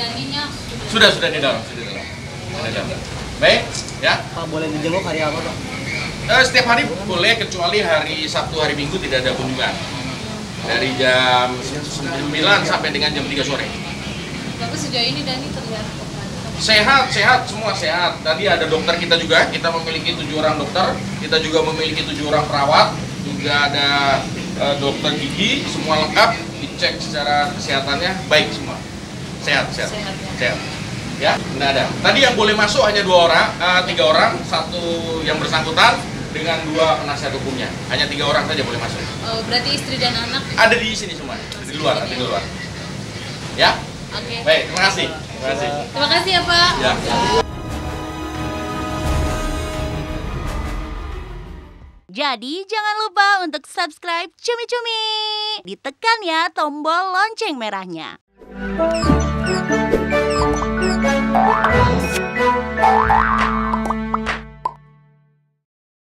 janinnya Sudah di dalam, sudah di dalam. Ada di dalam. Baik, ya. Pak, boleh dijenguk hari apa, Pak? Setiap hari boleh, kecuali hari Sabtu, hari Minggu tidak ada kunjungan. Dari jam 9 sampai dengan jam 3 sore. Bapak sejauh ini Dani terlihat Sehat, semua sehat. Tadi ada dokter kita juga, kita memiliki 7 orang dokter, kita juga memiliki 7 orang perawat, juga ada dokter gigi, semua lengkap, dicek secara kesehatannya baik semua. Sehat. Ya, nggak ada. Tadi yang boleh masuk hanya 3 orang, satu yang bersangkutan dengan 2 penasihat hukumnya. Hanya 3 orang saja boleh masuk. berarti istri dan anak Ada di sini semua, di luar. Ya? Oke. Baik, terima kasih. Terima kasih ya Pak. Ya. Jadi jangan lupa untuk subscribe Cumi Cumi. Ditekan ya tombol lonceng merahnya.